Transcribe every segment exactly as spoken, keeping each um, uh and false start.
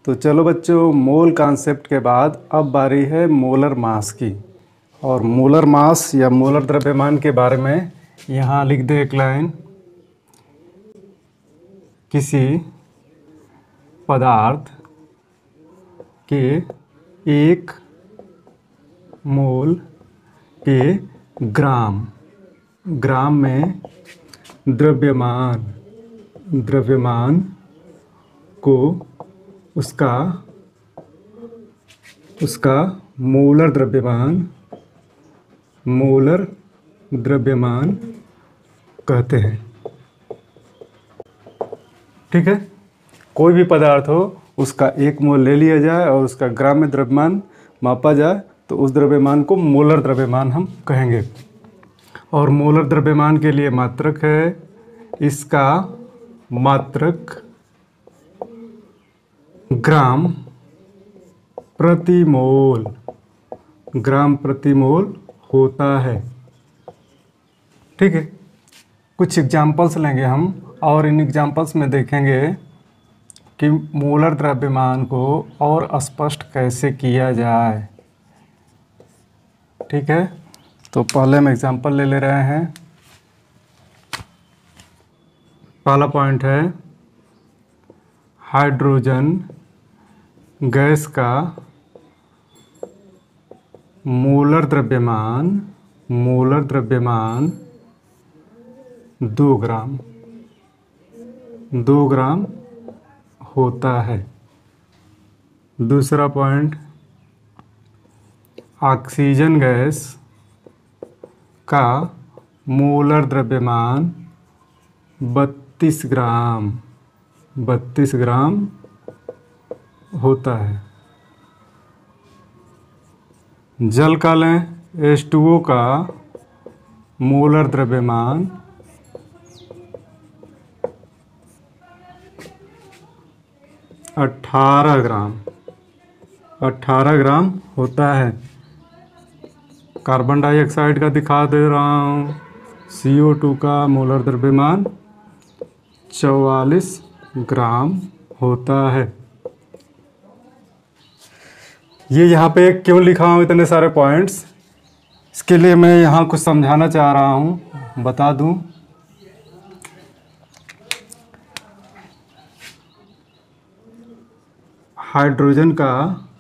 तो चलो बच्चों, मोल कॉन्सेप्ट के बाद अब बारी है मोलर मास की। और मोलर मास या मोलर द्रव्यमान के बारे में यहाँ लिख दे एक लाइन। किसी पदार्थ के एक मोल के ग्राम ग्राम में द्रव्यमान द्रव्यमान को उसका उसका मोलर द्रव्यमान मोलर द्रव्यमान कहते हैं। ठीक है, कोई भी पदार्थ हो उसका एक मोल ले लिया जाए और उसका ग्राम में द्रव्यमान मापा जाए तो उस द्रव्यमान को मोलर द्रव्यमान हम कहेंगे। और मोलर द्रव्यमान के लिए मात्रक है, इसका मात्रक ग्राम प्रति मोल ग्राम प्रति मोल होता है। ठीक है, कुछ एग्जाम्पल्स लेंगे हम और इन एग्जाम्पल्स में देखेंगे कि मोलर द्रव्यमान को और स्पष्ट कैसे किया जाए। ठीक है, तो पहले हम एग्जाम्पल ले ले रहे हैं। पहला पॉइंट है हाइड्रोजन गैस का मोलर द्रव्यमान मोलर द्रव्यमान दो ग्राम दो ग्राम होता है। दूसरा पॉइंट, ऑक्सीजन गैस का मोलर द्रव्यमान बत्तीस ग्राम बत्तीस ग्राम होता है। जल का लें, एच टू ओ का मोलर द्रव्यमान अठारह ग्राम अठारह ग्राम होता है। कार्बन डाइऑक्साइड का दिखा दे रहा हूँ, सी ओ टू का मोलर द्रव्यमान चौवालीस ग्राम होता है। ये यहाँ पे क्यों लिखा हूँ इतने सारे पॉइंट्स, इसके लिए मैं यहाँ कुछ समझाना चाह रहा हूँ, बता दूँ। हाइड्रोजन का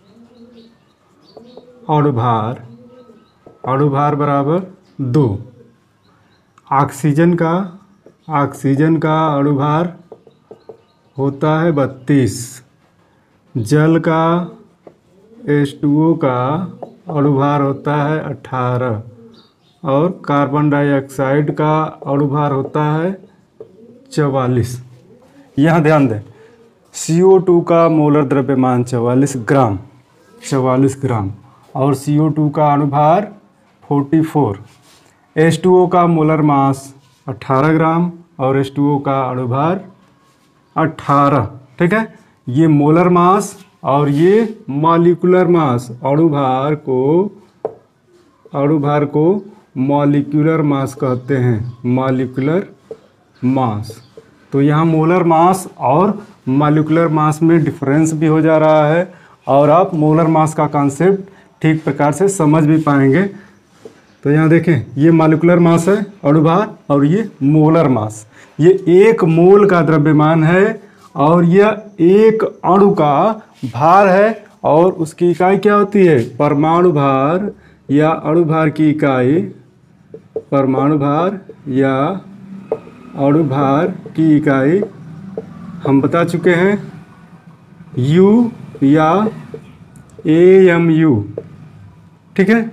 अणुभार अणुभार बराबर दो। ऑक्सीजन का ऑक्सीजन का अणुभार होता है बत्तीस। जल का एच टू ओ का अणुभार होता है अठारह और कार्बन डाइऑक्साइड का अणुभार होता है चवालीस। यहाँ ध्यान दें, सी ओ टू का मोलर द्रव्यमान चवालीस ग्राम चवालीस ग्राम और सी ओ टू का अणुभार चौवालीस। एच टू ओ का मोलर मास अठारह ग्राम और एच टू ओ का अणुभार अठारह। ठीक है, ये मोलर मास और ये मॉलिक्यूलर मास, अणुभार को अणुभार को मॉलिक्यूलर मास कहते हैं, मॉलिक्यूलर मास। तो यहाँ मोलर मास और मॉलिक्यूलर मास में डिफरेंस भी हो जा रहा है और आप मोलर मास का कॉन्सेप्ट ठीक प्रकार से समझ भी पाएंगे। तो यहाँ देखें, ये मॉलिक्यूलर मास है अणुभार और ये मोलर मास। ये एक मोल का द्रव्यमान है और यह एक अणु का भार है और उसकी इकाई क्या होती है, परमाणु भार या अणु भार की इकाई परमाणु भार या अणु भार की इकाई हम बता चुके हैं, यू या ए एम यू। ठीक है,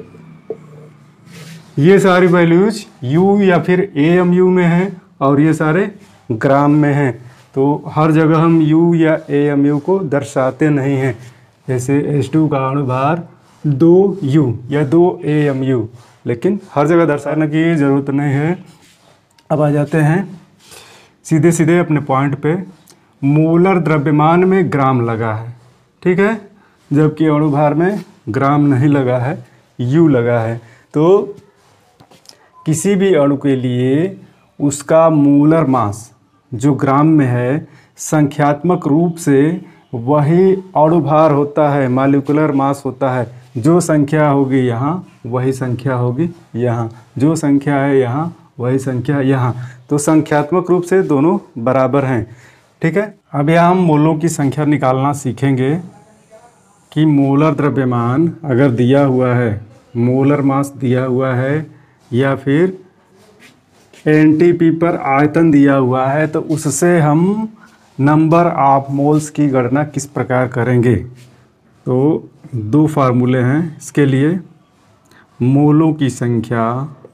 ये सारी वैल्यूज यू या फिर ए एम यू में हैं और ये सारे ग्राम में हैं। तो हर जगह हम U या ए एम यू को दर्शाते नहीं हैं। जैसे एच टू का अणुभार दो U या दो ए एम यू, लेकिन हर जगह दर्शाने की ज़रूरत नहीं है। अब आ जाते हैं सीधे सीधे अपने पॉइंट पे। मोलर द्रव्यमान में ग्राम लगा है, ठीक है, जबकि अणुभार में ग्राम नहीं लगा है, U लगा है। तो किसी भी अणु के लिए उसका मोलर मास जो ग्राम में है संख्यात्मक रूप से वही अणुभार होता है, मॉलिक्यूलर मास होता है। जो संख्या होगी यहाँ वही संख्या होगी यहाँ, जो संख्या है यहाँ वही संख्या यहाँ। तो संख्यात्मक रूप से दोनों बराबर हैं। ठीक है, अब यहाँ हम मोलों की संख्या निकालना सीखेंगे कि मोलर द्रव्यमान अगर दिया हुआ है, मोलर मास दिया हुआ है या फिर एनटीपी पर आयतन दिया हुआ है, तो उससे हम नंबर ऑफ मोल्स की गणना किस प्रकार करेंगे। तो दो फार्मूले हैं इसके लिए। मोलों की संख्या,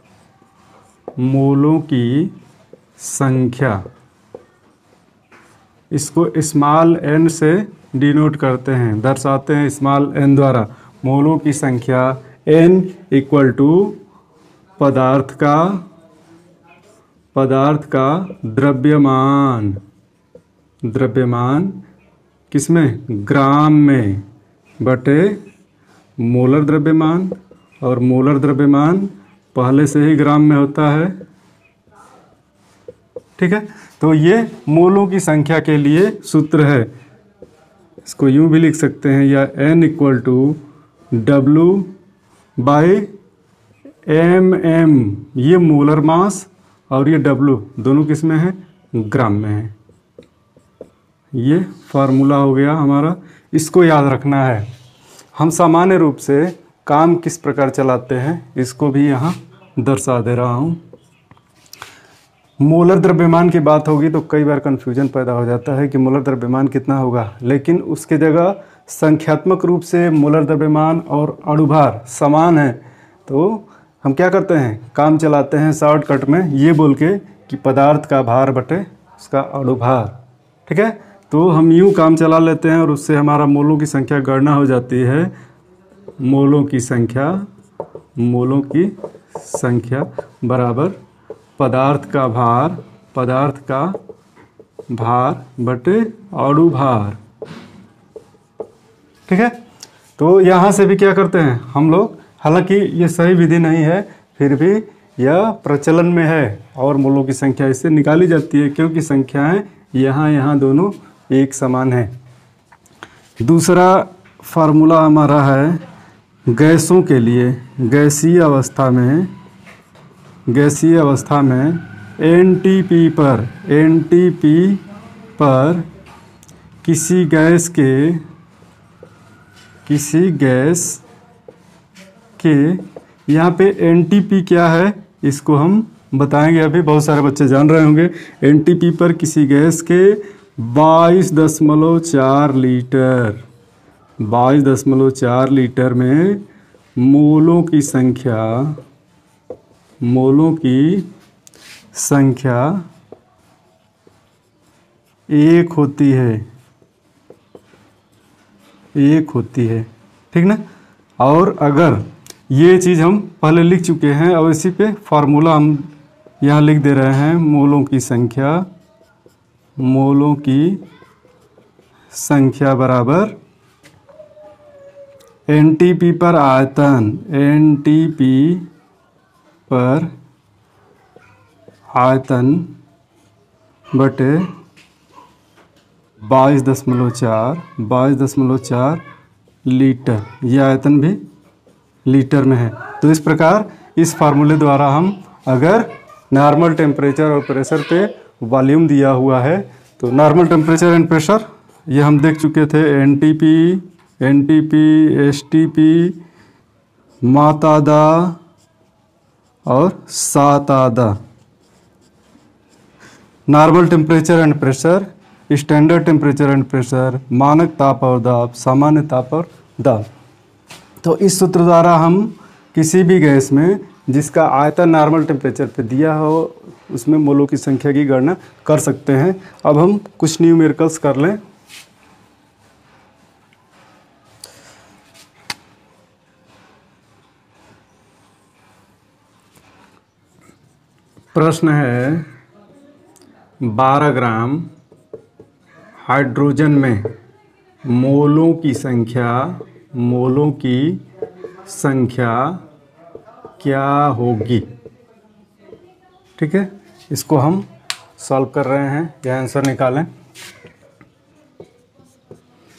मोलों की संख्या, इसको स्मॉल एन से डिनोट करते हैं, दर्शाते हैं स्मॉल एन द्वारा। मोलों की संख्या एन इक्वल टू पदार्थ का पदार्थ का द्रव्यमान, द्रव्यमान किसमें, ग्राम में, बटे मोलर द्रव्यमान। और मोलर द्रव्यमान पहले से ही ग्राम में होता है। ठीक है, तो ये मोलों की संख्या के लिए सूत्र है। इसको यूं भी लिख सकते हैं, या n equal to W by M M. ये मोलर मास और ये W दोनों किस में है, ग्राम में है। ये फार्मूला हो गया हमारा, इसको याद रखना है। हम सामान्य रूप से काम किस प्रकार चलाते हैं इसको भी यहाँ दर्शा दे रहा हूँ। मोलर द्रव्यमान की बात होगी तो कई बार कन्फ्यूजन पैदा हो जाता है कि मोलर द्रव्यमान कितना होगा, लेकिन उसके जगह संख्यात्मक रूप से मोलर द्रव्यमान और अणुभार समान है। तो हम क्या करते हैं, काम चलाते हैं शॉर्टकट में ये बोल के कि पदार्थ का भार बटे उसका अणुभार। ठीक है, तो हम यूँ काम चला लेते हैं और उससे हमारा मोलों की संख्या गणना हो जाती है। मोलों की संख्या, मोलों की संख्या बराबर पदार्थ का भार, पदार्थ का भार बटे अणुभार। ठीक है, तो यहाँ से भी क्या करते हैं हम लोग, हालांकि ये सही विधि नहीं है, फिर भी यह प्रचलन में है और मोलों की संख्या इससे निकाली जाती है, क्योंकि संख्याएं यहाँ यहाँ दोनों एक समान है। दूसरा फार्मूला हमारा है गैसों के लिए। गैसीय अवस्था में, गैसीय अवस्था में एनटीपी पर, एनटीपी पर किसी गैस के, किसी गैस के, यहाँ पे एनटीपी क्या है इसको हम बताएंगे, अभी बहुत सारे बच्चे जान रहे होंगे। एनटीपी पर किसी गैस के बाईस दशमलव चार लीटर, बाईस दशमलव चार लीटर में मोलों की संख्या, मोलों की संख्या एक होती है, एक होती है। ठीक ना, और अगर ये चीज़ हम पहले लिख चुके हैं और इसी पे फार्मूला हम यहाँ लिख दे रहे हैं। मोलों की संख्या, मोलों की संख्या बराबर एनटीपी पर आयतन, एनटीपी पर आयतन बटे बाईस दशमलव चार, बाईस दशमलव चार लीटर। यह आयतन भी लीटर में है। तो इस प्रकार इस फार्मूले द्वारा हम अगर नॉर्मल टेम्परेचर और प्रेशर पे वॉल्यूम दिया हुआ है, तो नॉर्मल टेम्परेचर एंड प्रेशर ये हम देख चुके थे, एनटीपी, एनटीपी, एसटीपी, मातादा और सातादा। Normal temperature and pressure, standard temperature and pressure, मानक ताप और दाब, सामान्य ताप और दाब। तो इस सूत्र द्वारा हम किसी भी गैस में जिसका आयतन नॉर्मल टेम्परेचर पे दिया हो उसमें मोलों की संख्या की गणना कर सकते हैं। अब हम कुछ न्यूमेरिकल्स कर लें। प्रश्न है, बारह ग्राम हाइड्रोजन में मोलों की संख्या, मोलों की संख्या क्या होगी। ठीक है, इसको हम सॉल्व कर रहे हैं, यह आंसर निकालें।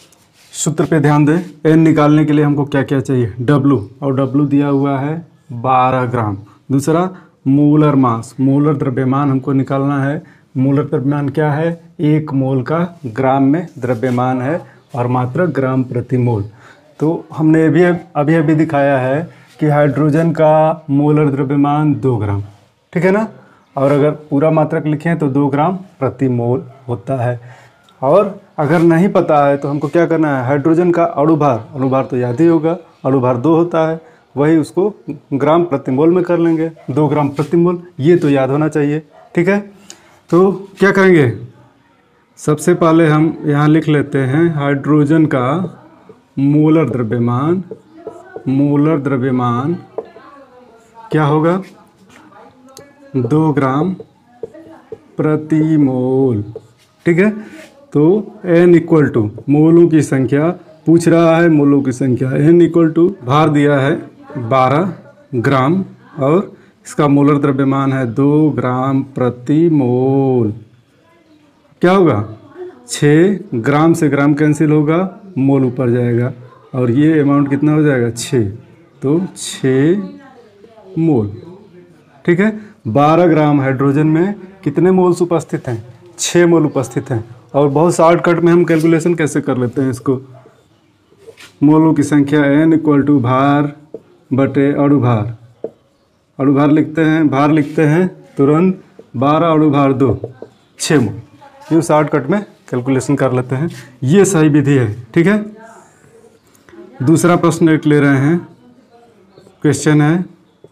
सूत्र पे ध्यान दें। एन निकालने के लिए हमको क्या क्या चाहिए, डब्लू, और डब्लू दिया हुआ है बारह ग्राम। दूसरा मोलर मास, मोलर द्रव्यमान हमको निकालना है। मोलर द्रव्यमान क्या है, एक मोल का ग्राम में द्रव्यमान है और मात्रा ग्राम प्रति मोल। तो हमने अभी अभी अभी दिखाया है कि हाइड्रोजन का मोलर द्रव्यमान दो ग्राम, ठीक है ना, और अगर पूरा मात्रक लिखें तो दो ग्राम प्रति मोल होता है। और अगर नहीं पता है तो हमको क्या करना है, हाइड्रोजन का अणुभार, अणुभार तो याद ही होगा, अणुभार दो होता है, वही उसको ग्राम प्रति मोल में कर लेंगे, दो ग्राम प्रति मोल, ये तो याद होना चाहिए, ठीक है। तो क्या करेंगे, सबसे पहले हम यहाँ लिख लेते हैं हाइड्रोजन का मोलर द्रव्यमान, मोलर द्रव्यमान क्या होगा, दो ग्राम प्रति मोल, ठीक है। तो n इक्वल टू मोलों की संख्या पूछ रहा है, मोलों की संख्या n इक्वल टू भार दिया है बारह ग्राम और इसका मोलर द्रव्यमान है दो ग्राम प्रति मोल। क्या होगा, छः ग्राम से ग्राम कैंसिल होगा, मोल ऊपर जाएगा और ये अमाउंट कितना हो जाएगा, छः, तो छः मोल, ठीक है। बारह ग्राम हाइड्रोजन में कितने मोल्स उपस्थित हैं, छः मोल उपस्थित हैं। और बहुत शॉर्टकट में हम कैलकुलेशन कैसे कर लेते हैं इसको, मोलों की संख्या n इक्वल टू भार बटे अणुभार, अणुभार लिखते हैं, भार लिखते हैं तुरंत, बारह अणुभार दो, छः मोल, यूँ शॉर्टकट में कैलकुलेशन कर लेते हैं, ये सही विधि है, ठीक है। दूसरा प्रश्न एक ले रहे हैं, क्वेश्चन है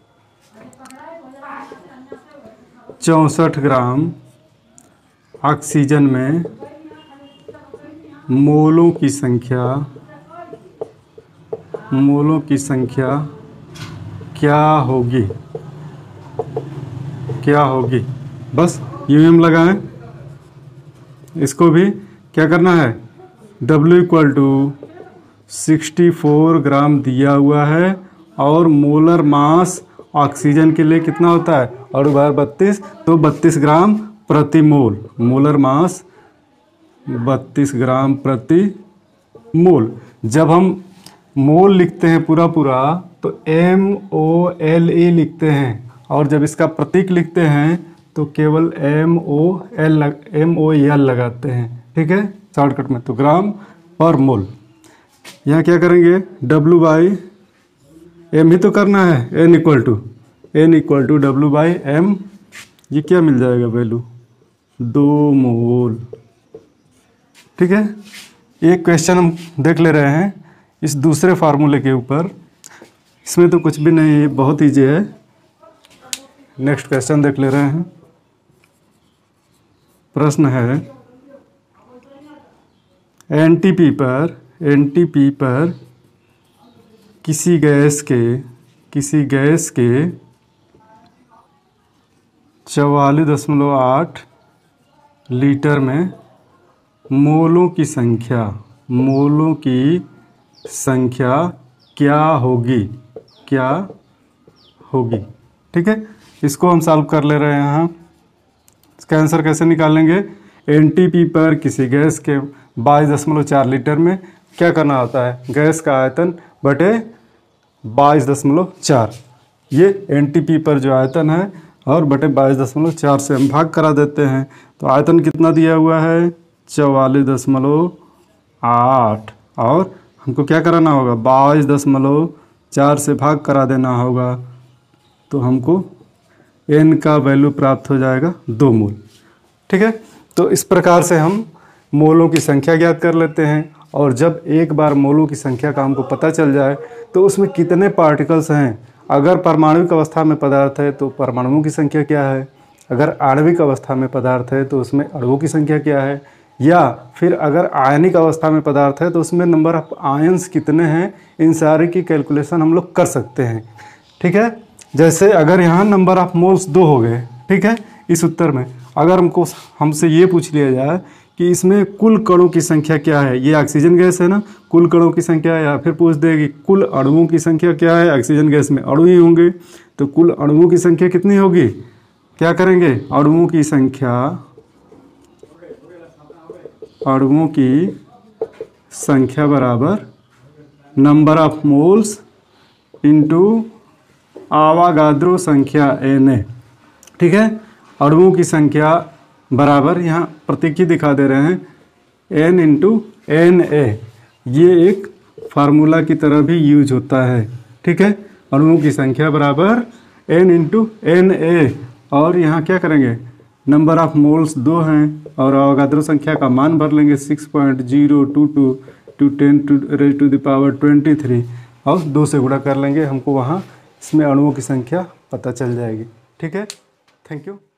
चौंसठ ग्राम ऑक्सीजन में मोलों की संख्या, मोलों की संख्या क्या होगी, क्या होगी, बस यूँ हम लगाएं। इसको भी क्या करना है, W equal to sixty four gram दिया हुआ है और मोलर मास ऑक्सीजन के लिए कितना होता है, अणुभार बत्तीस, तो बत्तीस ग्राम प्रति मोल, मोलर मास बत्तीस ग्राम प्रति मोल। जब हम मोल लिखते हैं पूरा पूरा तो एम ओ एल ए लिखते हैं, और जब इसका प्रतीक लिखते हैं तो केवल M O L M O L लगाते हैं, ठीक है, शॉर्टकट में। तो ग्राम पर मोल, यहाँ क्या करेंगे, डब्लू बाई एम ही तो करना है, N equal to N equal to W by M, ये क्या मिल जाएगा वैल्यू, दो मोल, ठीक है। एक क्वेश्चन हम देख ले रहे हैं इस दूसरे फार्मूले के ऊपर, इसमें तो कुछ भी नहीं है, बहुत ईजी है। नेक्स्ट क्वेश्चन देख ले रहे हैं। प्रश्न है एनटीपी पर, एनटीपी पर किसी गैस के, किसी गैस के चवालीस दशमलव आठ लीटर में मोलों की संख्या, मोलों की संख्या क्या होगी, क्या होगी, ठीक है। इसको हम सॉल्व कर ले रहे हैं यहाँ। इसका आंसर कैसे निकालेंगे, एनटीपी पर किसी गैस के बाईस दशमलव चार लीटर में क्या करना होता है, गैस का आयतन बटे बाईस दशमलव चार, ये एनटीपी पर जो आयतन है और बटे बाईस दशमलव चार से हम भाग करा देते हैं। तो आयतन कितना दिया हुआ है, चवालीस दशमलव आठ, और हमको क्या कराना होगा, बाईस दशमलव चार से भाग करा देना होगा, तो हमको एन का वैल्यू प्राप्त हो जाएगा दो मोल, ठीक है। तो इस प्रकार से हम मोलों की संख्या ज्ञात कर लेते हैं। और जब एक बार मोलों की संख्या का हमको पता चल जाए तो उसमें कितने पार्टिकल्स हैं, अगर परमाणुविक अवस्था में पदार्थ है तो परमाणुओं की संख्या क्या है, अगर आणविक अवस्था में पदार्थ है तो उसमें अणुओं की संख्या क्या है, या फिर अगर आयनिक अवस्था में पदार्थ है तो उसमें नंबर ऑफ आयंस कितने हैं, इन सारे की कैलकुलेशन हम लोग कर सकते हैं, ठीक है। जैसे अगर यहाँ नंबर ऑफ मोल्स दो हो गए, ठीक है, इस उत्तर में अगर हमको हमसे ये पूछ लिया जाए कि इसमें कुल कणों की संख्या क्या है, ये ऑक्सीजन गैस है ना, कुल कणों की संख्या, या फिर पूछ देगी कुल अणुओं की संख्या क्या है, ऑक्सीजन गैस में अणु ही होंगे, तो कुल अणुओं की संख्या कितनी होगी, क्या करेंगे, अणुओं की संख्या, अणुओं की संख्या बराबर number of moles into Avogadro संख्या एन ए। ठीक है, अणुओं की संख्या बराबर, यहाँ प्रतीक ही दिखा दे रहे हैं, एन इंटू एन ए। ये एक फार्मूला की तरह भी यूज होता है। ठीक है, अणुओं की संख्या बराबर एन इंटू एन ए, और यहाँ क्या करेंगे, नंबर ऑफ मोल्स दो हैं और अवगाद्रो संख्या का मान भर लेंगे six point zero two two two ten to raise to the power twenty three, और दो से गुणा कर लेंगे, हमको वहाँ इसमें अणुओं की संख्या पता चल जाएगी। ठीक है, थैंक यू।